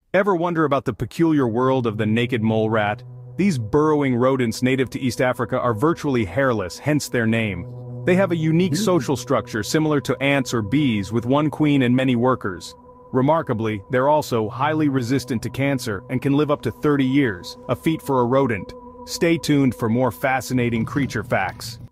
Ever wonder about the peculiar world of the naked mole rat? These burrowing rodents native to East Africa are virtually hairless, hence their name. They have a unique social structure similar to ants or bees with one queen and many workers. Remarkably, they're also highly resistant to cancer and can live up to 30 years, a feat for a rodent. Stay tuned for more fascinating creature facts.